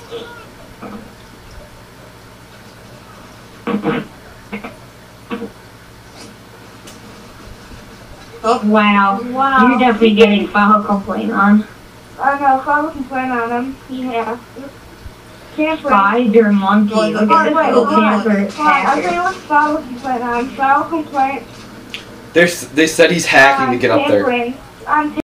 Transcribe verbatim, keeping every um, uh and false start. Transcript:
Oh. Wow. Wow. You're definitely getting file complaint on. I know, file complaint on him. Yeah. Camper. Spider monkey. Wait, Look wait, at this wait, little hold on. camper. Fine, I'll tell you what file complaint on. File complaint. There's, they said he's hacking to get up there. Tampering. On